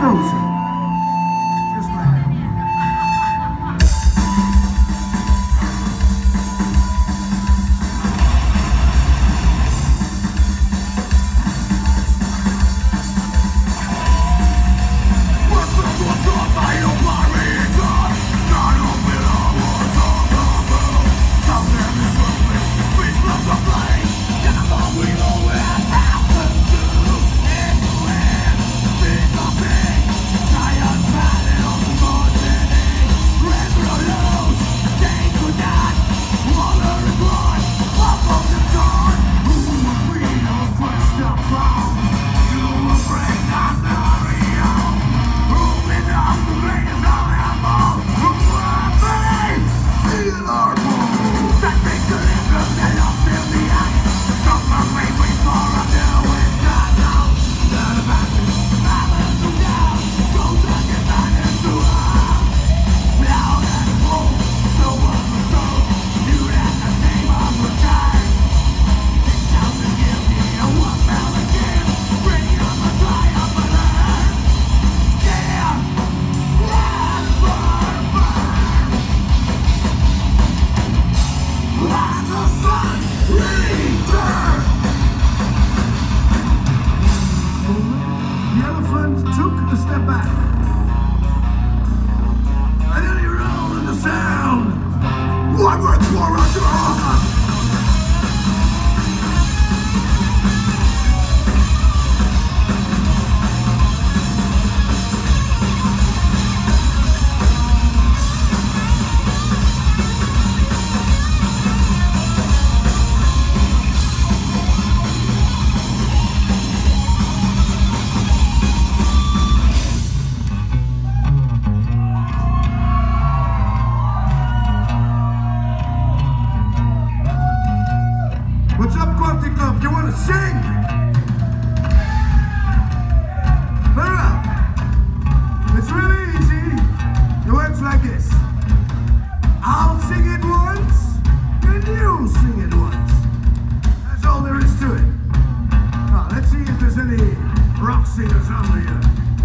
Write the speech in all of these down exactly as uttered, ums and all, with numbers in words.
bulldozer. Just like that. Took a step back, and then he rolled in the sound. One word for a dog. What's up, Quantic Club? You wanna sing? Well, it's really easy. It works like this. I'll sing it once, and you sing it once. That's all there is to it. Now, let's see if there's any rock singers under here.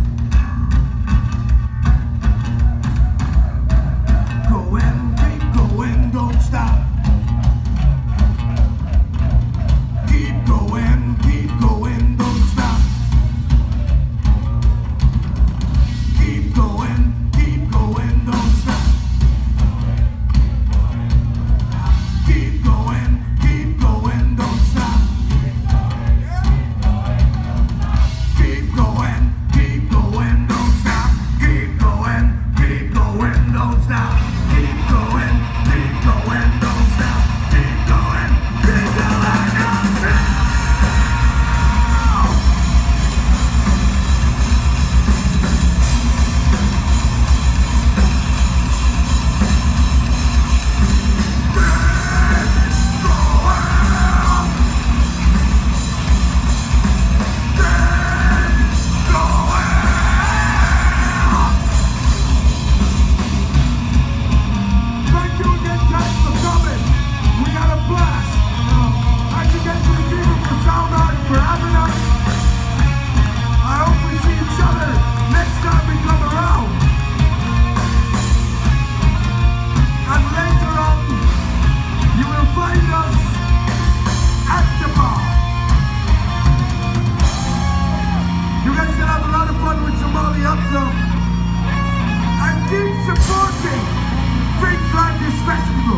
Going, keep going, don't stop. And keep supporting things like this festival.